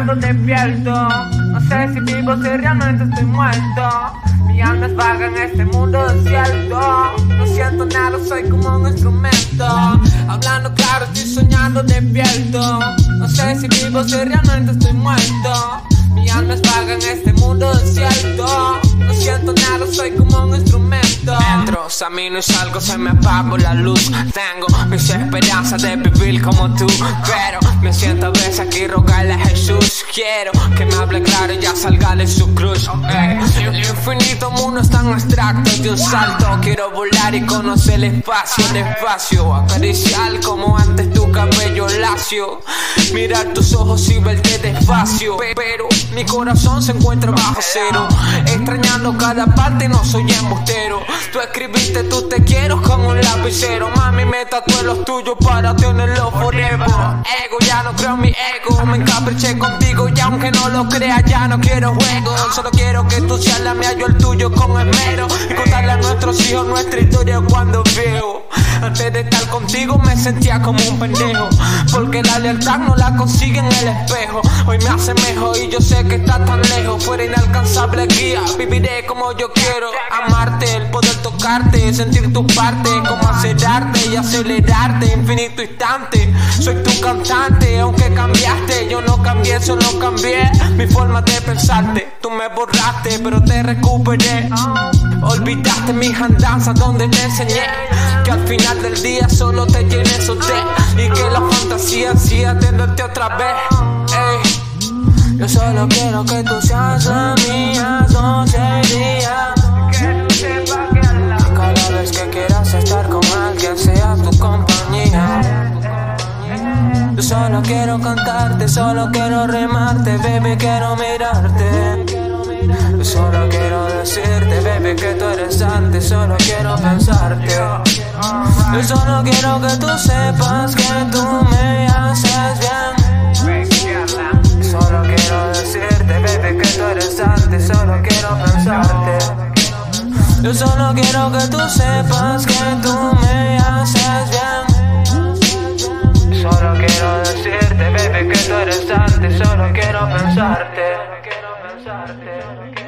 soñando despierto. No sé si vivo, si realmente estoy muerto. Mi alma es vaga en este mundo desierto. No siento nada, soy como un instrumento. Hablando claro, estoy soñando despierto. No sé si vivo, si realmente estoy muerto. Mi alma es vaga en este mundo desierto. No siento nada, soy como un instrumento. Entro, camino y salgo, se me apagó la luz. Tengo mis esperanzas de vivir como tú, pero me siento a veces aquí rogarle a Jesús. Quiero que me hable claro y ya salga de su cruz. El infinito mundo es tan abstracto de un salto. Quiero volar y conocer el espacio despacio. Acariciar como antes tu cabello lacio. Mirar tus ojos y verte despacio. Pero mi corazón se encuentra bajo cero. Extrañando cada parte, no soy embustero. Tú escribiste tú te quiero con un lapicero. Mami, me tatué los tuyos para tenerlo forever. Ego, ya no creo en mi ego. Me encapriché contigo y aunque no lo creas ya no quiero juego. Solo quiero que tú seas la mía, yo el tuyo con esmero. Y contarle a nuestros hijos nuestra historia cuando veo. Antes de estar contigo me sentía como un pendejo, porque la lealtad no la consigue en el espejo. Hoy me asemejo y yo sé que estás tan lejos. Fuera inalcanzable guía, viviré como yo quiero. Amarte, el poder tocarte, sentir tu parte, como acelerarte y acelerarte, infinito instante. Soy tu cantante, aunque cambiaste, yo no cambié, solo cambié mi forma de pensarte. Tú me borraste, pero te recuperé. Olvidaste mis andanzas donde te enseñé que al final del día solo te llené de y que la fantasía siga tenerte otra vez. Ey. Yo solo quiero que tú seas la mía noche y día. Cada vez que quieras estar con alguien sea tu compañía. Yo solo quiero cantarte, solo quiero remarte, baby, quiero mirarte. Yo solo quiero decirte, baby, que tú eres antes, solo quiero pensarte. Yo solo quiero que tú sepas que tú me haces bien. Solo quiero decirte, baby, que tú eres antes, solo quiero pensarte. Yo solo quiero que tú sepas que tú me haces bien. Solo quiero decirte, baby, que tú eres antes, solo quiero pensarte.